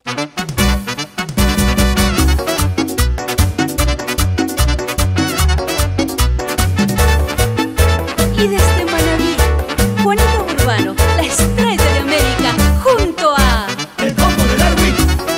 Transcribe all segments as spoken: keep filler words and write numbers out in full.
Y desde Manaví, Juanito Urbano, la estrella de América, junto a El Combo de Darwin.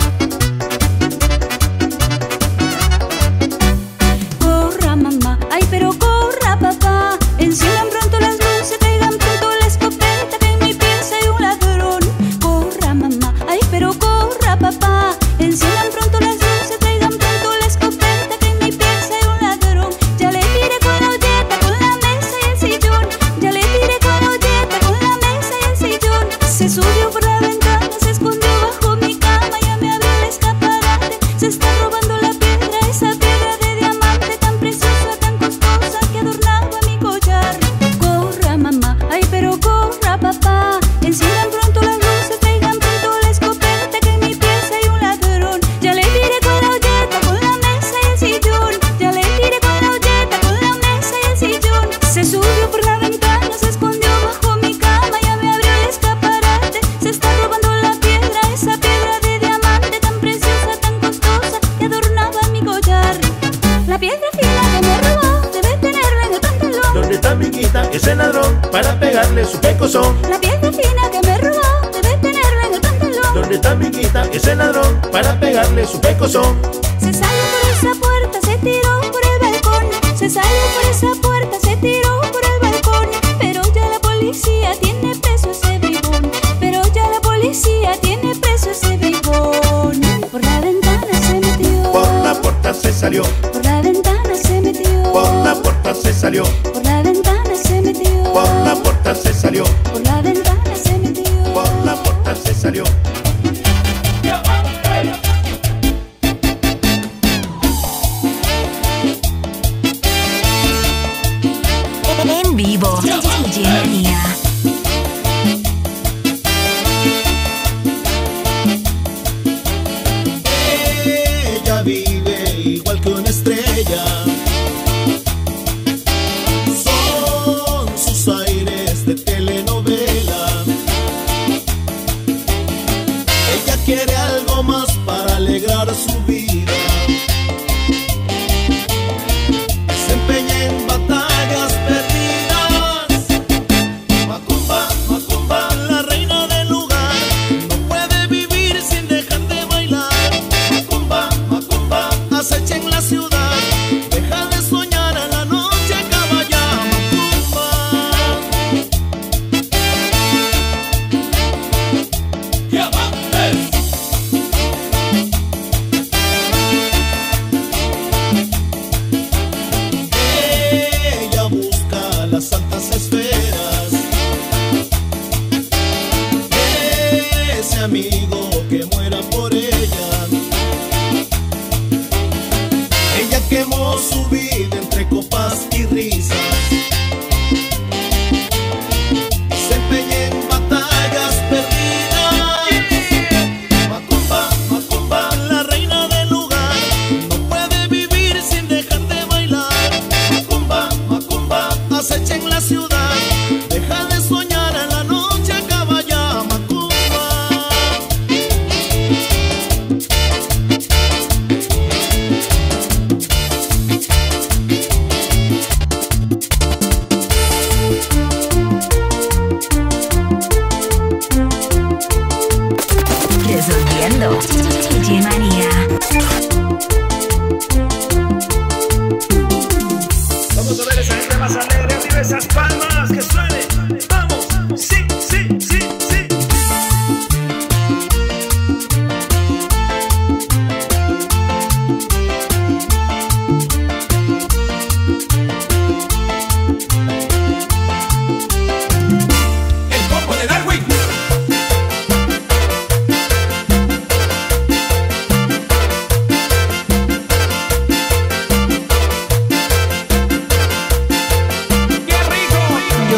corra mamá, ay pero corra papá, enciendan pronto las luces, traigan pronto la escopeta, que en mi pieza hay un ladrón. Corra mamá, ay pero corra papá, enciendan pronto las luces, traigan pronto la escopeta, que en mi pieza hay un ladrón. Ya le tiré con la olleta, con la mesa y el sillón, ya le tiré con la olleta, con la mesa y el sillón. Se subió por la ventana, se escondió bajo mi cama, ya me abrió el escaparate, se está robando la piedra, esa piedra de diamante tan preciosa, tan costosa, que adornaba mi collar. Corra mamá, ay pero corra papá, enciendan pronto las luces, traigan pronto la escopeta, que en mi pieza hay un ladrón. Ya le tiré con la olleta, con la mesa y el sillón, ya le tiré con la olleta, con la mesa y el sillón. Se subió por la ventana, se escondió bajo mi cama, ya me abrió el escaparate, se está robando la piedra, esa piedra de diamante tan preciosa, tan costosa, que adornaba mi collar. La piedra fina que me robó debe tenerla en el pantalón. ¿Dónde está Miquita, ese ladrón, para pegarle su pecozón? La piedra fina que me robó debe tenerla en el pantalón. ¿Dónde está Miquita, ese ladrón, para pegarle su pecozón? Se salió por esa puerta, se tiró por el balcón. Se salió por esa puerta, se tiró por el balcón. Pero ya la policía tiene preso ese bribón. Pero ya la policía tiene preso ese bribón. Por la ventana se metió. Por la puerta se salió. Por la ventana se metió. Por la puerta se salió. Por la ventana se metió. Por la puerta se salió. Por la ventana se metió. Por la puerta se salió. En vivo, D J Manía. Ella vive igual que una estrella. Son sus aires de telenovela. Ella quiere algo más para alegrar su vida. Se empeña en batallas perdidas. Macumba, Macumba, la reina del lugar, no puede vivir sin dejar de bailar. Macumba, Macumba, acecha en la ciudad, deja de soñar, a la noche acaba ya. Macumba. Ella busca las altas esferas, ese amigo que muera por ella. Ella quemó su vida entre copas y risas. Se empeña en batallas perdidas. Macumba, Macumba, la reina del lugar, no puede vivir sin dejar de bailar. Macumba, Macumba, acecha en la ciudad, deja de soñar, a la noche acaba ya. Macumba. Resolviendo, D J Manía. Vamos a ver esa gente más alegre, arriba esas palmas, que suene. Vamos, sí, sí, sí, sí. El Combo de Darwin. ¡Qué rico!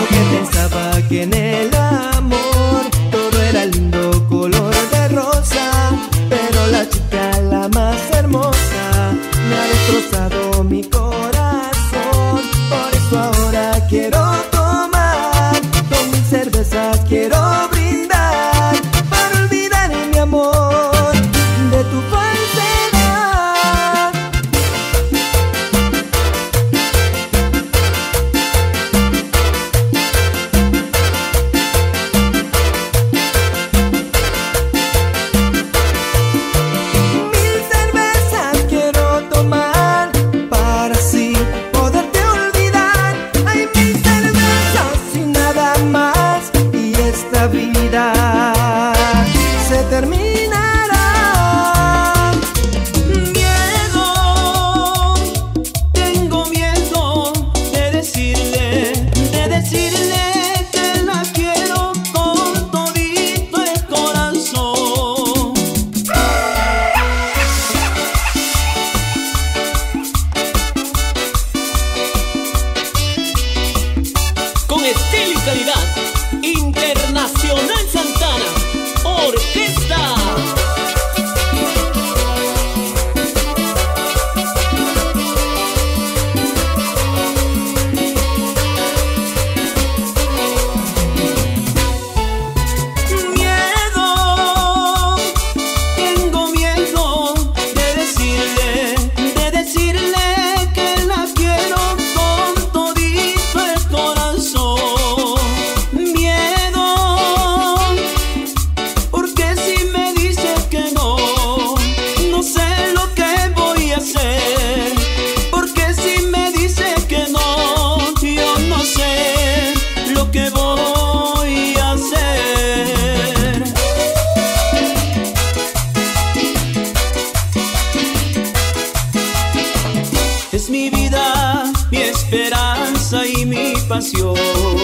esperanza y mi pasión.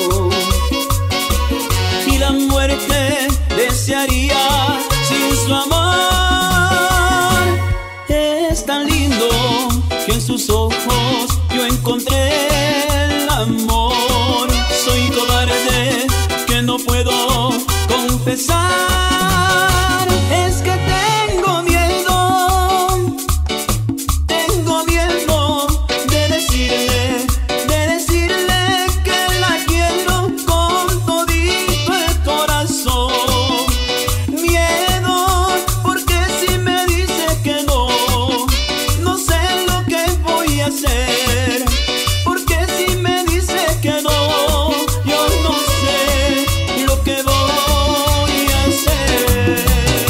Y la muerte desearía sin su amor. Es tan lindo que en sus ojos yo encontré el amor. Soy cobarde que no puedo confesar. Es que tengo miedo, tengo miedo de decirle, de decirle que la quiero con todito el corazón. Miedo porque si me dice que no, no sé lo que voy a hacer. Porque si me dice que no, yo no sé lo que voy a hacer.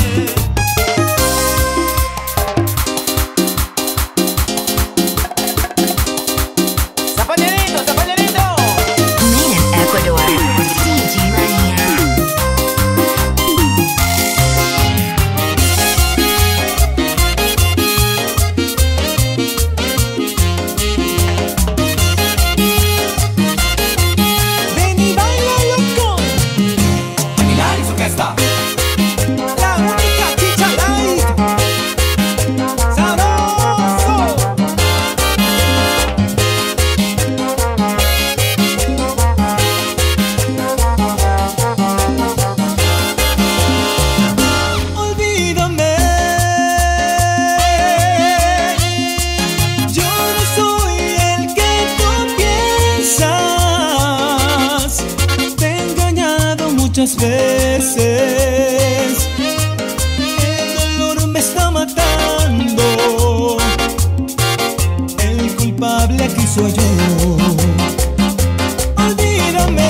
¡Zapaterito, zapaterito! Made in Ecuador. D J Mania. Ven y baila, loco. Bailar y su orquesta. La única chicha light. Sabroso. Olvídame. Yo no soy el que tú piensas. Te he engañado muchas veces. El dolor me está matando. El culpable aquí soy yo. Olvídame.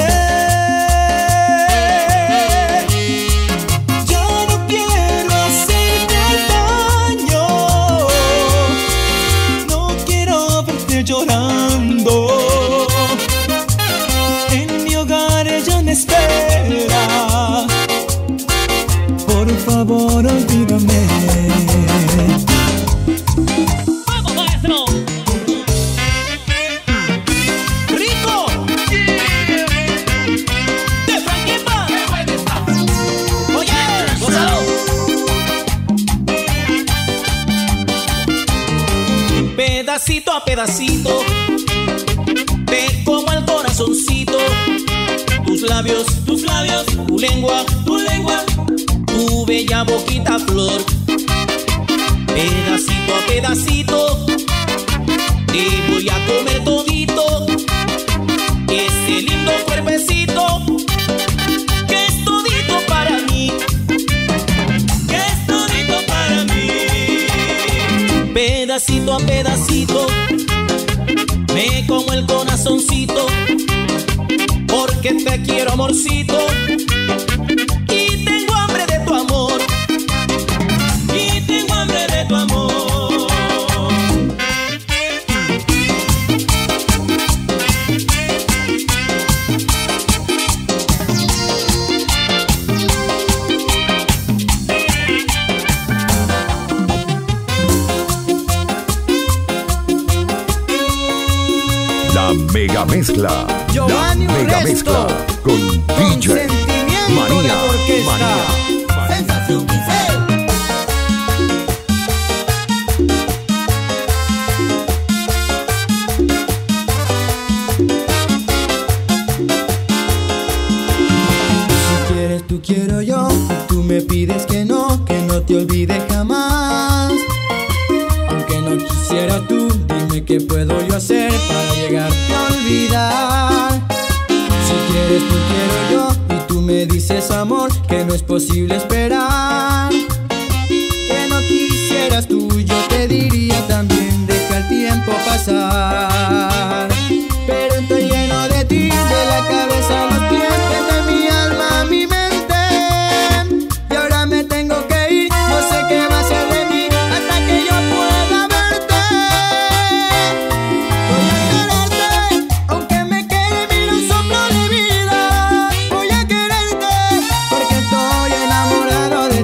Ya no quiero hacerte daño. No quiero verte llorando. En mi hogar ella me espera. Por favor, olvídame. ¡Vamos, maestro! ¡Rico! ¡De Franquimba! ¡Oye! ¡Gózalo! Pedacito a pedacito te como el corazoncito. Tus labios, tus labios, tu lengua, tu lengua, tu bella boquita flor. Pedacito a pedacito te voy a comer todito. Ese lindo cuerpecito que es todito para mí, que es todito para mí. Pedacito a pedacito me como el corazoncito, porque te quiero, amorcito, y tengo hambre de tu amor, y tengo hambre de tu amor. La mega mezcla. Giovanni La mega Urresto, mezcla con D J Consentimiento Manía. de orquesta. Manía. Sensación Pincel. Si quieres tú quiero yo, tú me pides que no, que no te olvide jamás. Aunque no quisiera tú, dime qué puedo yo hacer para llegarte a olvidar. Si quieres tú quiero yo, y tú me dices amor que no es posible esperar. Que no quisieras tú, yo te diría también deja el tiempo pasar. Pero estoy lleno de ti, de la cabeza a los pies, de mi alma a mi mente. Y ahora me tengo que ir, no sé qué va a ser de mí hasta que yo pueda verte. Voy a quererte, aunque me quede mil un soplo de vida. Voy a quererte, porque estoy enamorado de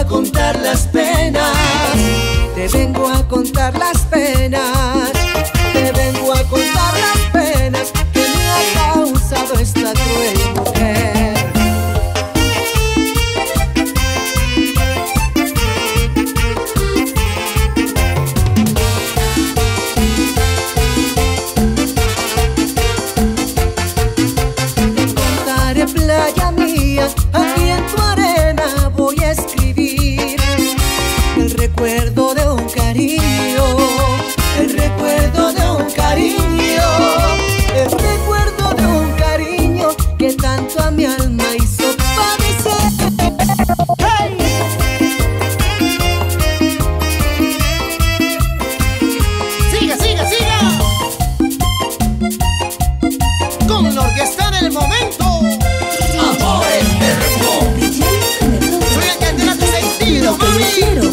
a contar las penas, te vengo a contar las penas, te vengo a contar las penas que me ha causado esta cruel mujer. Playa mía, aquí en tu arena voy a escribir el recuerdo de un cariño, el recuerdo de un cariño, el recuerdo de un cariño que tanto a mi alma hizo padecer. ¡Hey! ¡Siga, siga, siga! Con la orquesta del momento. Quiero,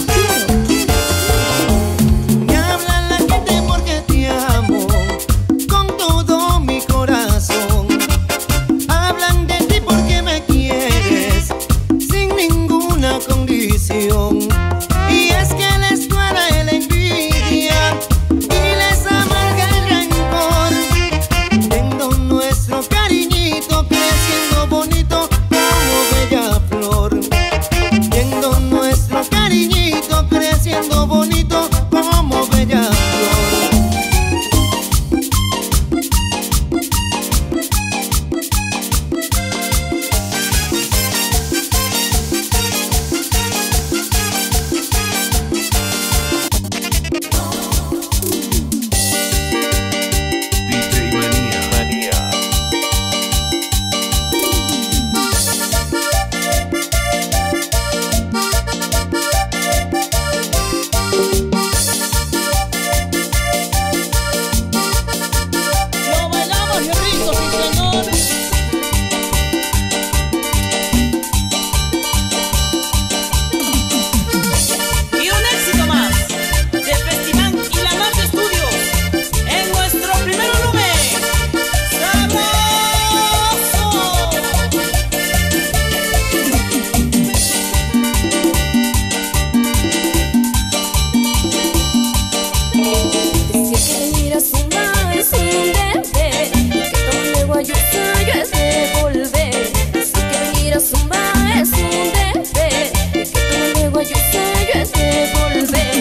me habla la gente porque te amo con todo mi corazón. Hablan de ti porque me quieres sin ninguna condición. Y es que les duele la envidia y les amarga el rencor, viendo nuestro cariñito creciendo bonito como bella flor, viendo nuestro cariñito creciendo bonito como bella flor. D J Manía. Manía. Lo bailamos y rico, sí señores. Y un éxito más de Festival y la Marcha Estudios en nuestro primer volumen. ¡Sabroso! Decía que venir a zumba es un deber, que tomarme guayusa yo es devolver. Decía que venir a zumba es un deber, que tomarme guayusa yo es devolver.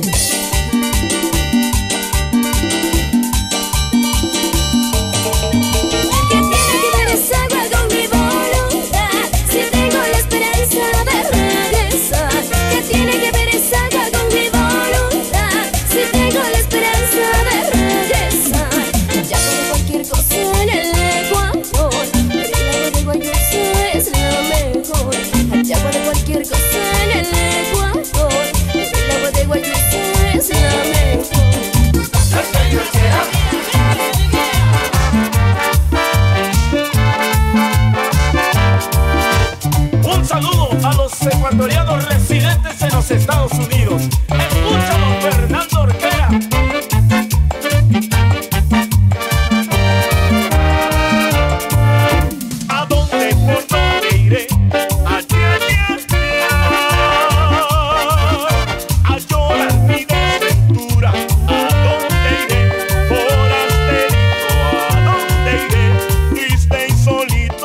¿Qué tiene que ver esa agua con mi voluntad? Si tengo la esperanza de regresar. ¿Qué tiene que ver esa agua con mi voluntad? Si tengo la esperanza de regresar. Ya como cualquier cosa en el Ecuador, el agua de guayusa es la mejor. Allá para cualquier cosa en el Ecuador, el agua de guayusa es la mejor. Un saludo a los ecuatorianos residentes en los Estados Unidos. Escúchalo, Fernando Ortega. ¿A dónde, por dónde iré? Allá, allá, allá. A llorar mi desventura. ¿A dónde iré? Forasterito. ¿A dónde iré? Triste y solito.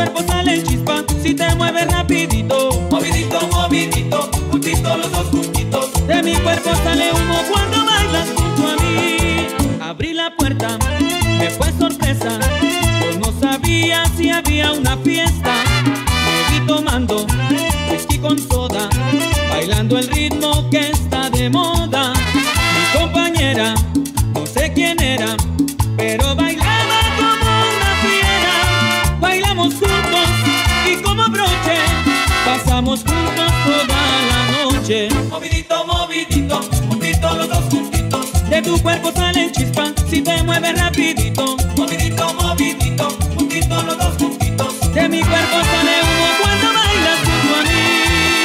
cuerpo sale chispa si te mueves rapidito. Movidito, movidito, juntito los dos juntitos. De mi cuerpo sale humo cuando bailas junto a mí. Abrí la puerta, me fue sorpresa, pues no sabía si había una fiesta. Me vi tomando whisky con soda, bailando el ritmo que está de moda. Mi compañera, no sé quién era, pero bailaba como una fiera. Bailamos juntos y como broche pasamos juntos toda la noche. Movidito, movidito, juntito los dos juntitos. De tu cuerpo salen chispas si te mueves rapidito. Movidito, movidito, juntito los dos juntitos. De mi cuerpo sale humo cuando bailas junto a mí.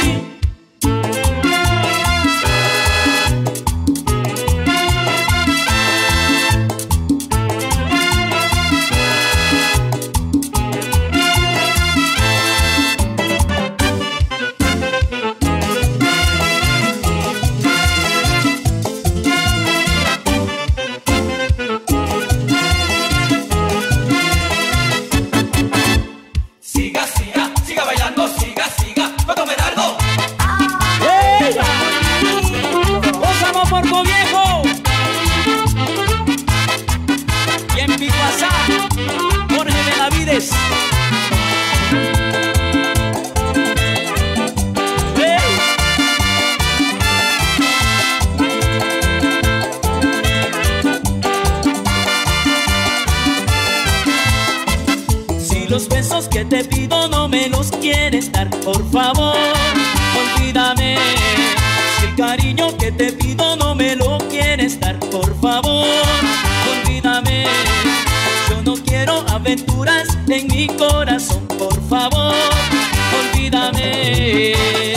Los besos que te pido no me los quieres dar, por favor, olvídame. Si el cariño que te pido no me lo quieres dar, por favor, olvídame. Yo no quiero aventuras en mi corazón, por favor, olvídame.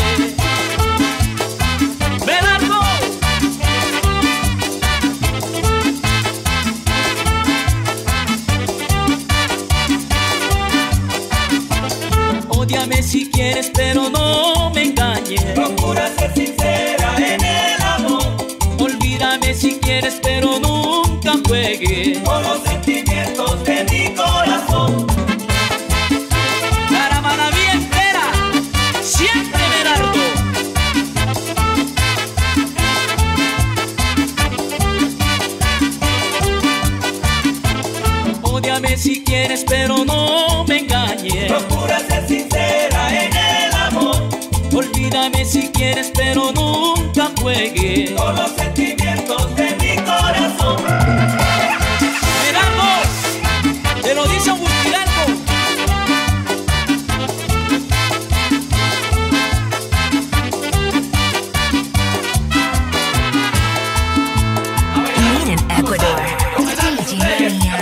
¡Me largo! Ódiame si quieres, pero no me engañes. Procura ser sincera en el amor. Olvídame si quieres, pero nunca juegues con los sentimientos de mi corazón. Para la vida entera, siempre me largo. Ódiame si quieres, pero no me engañes. Procura ser sincera en el amor. Olvídame si quieres, pero nunca juegues con los sentimientos de mi corazón. Miramos, te lo dice un Hidalgo. Made in Ecuador. D J Mania.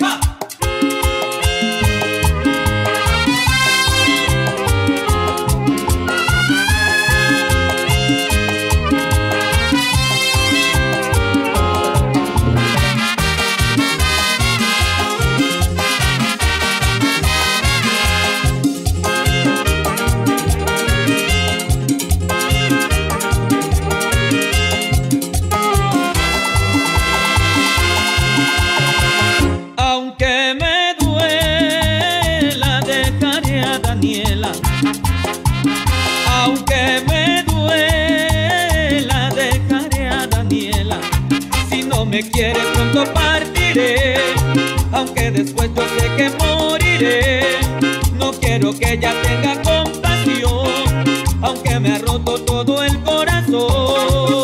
Aunque me duela, dejaré a Daniela. Si no me quiere, pronto partiré. Aunque después yo sé que moriré. No quiero que ella tenga compasión, aunque me ha roto todo el corazón.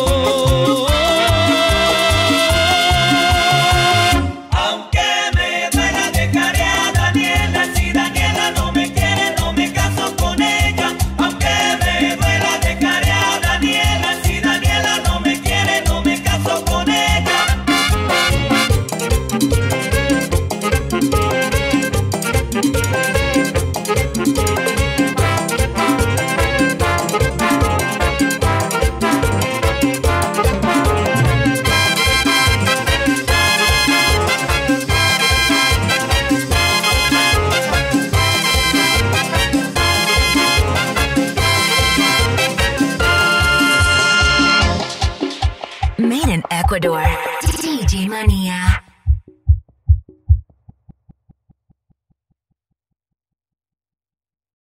Made in Ecuador. D J Mania.